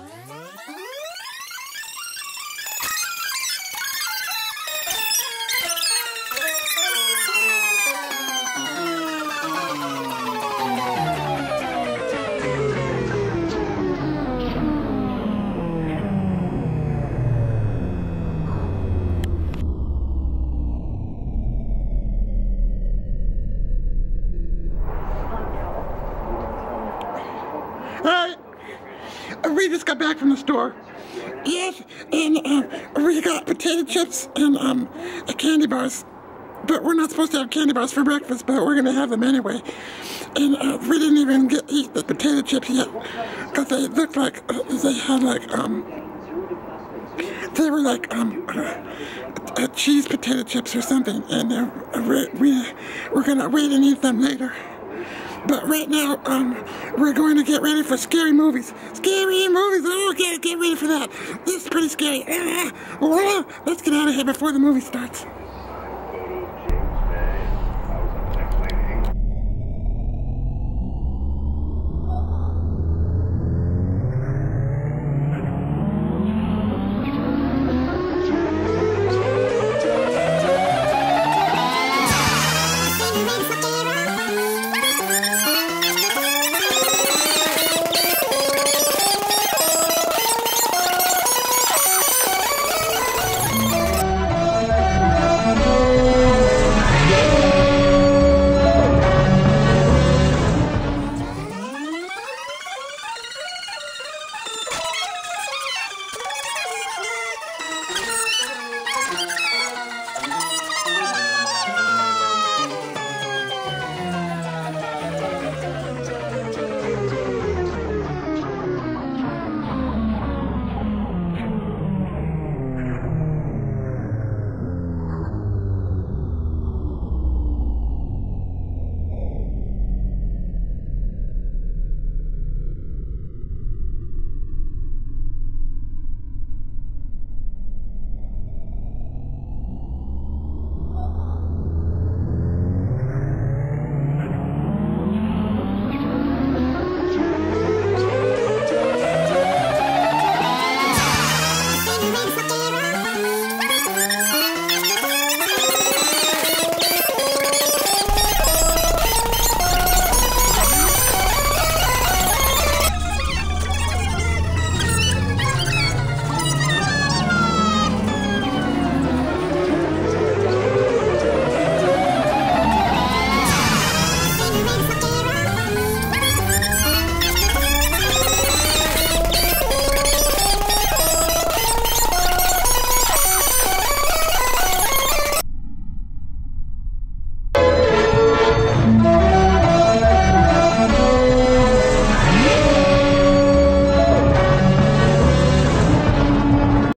Hi, we just got back from the store. Yes, and we got potato chips and candy bars. But we're not supposed to have candy bars for breakfast, but we're gonna have them anyway. And we didn't even eat the potato chips yet, because they looked like they had like they were like cheese potato chips or something, and we're gonna wait and eat them later. But right now, we're going to get ready for scary movies. Scary movies! Oh, get ready for that. This is pretty scary. Let's get out of here before the movie starts.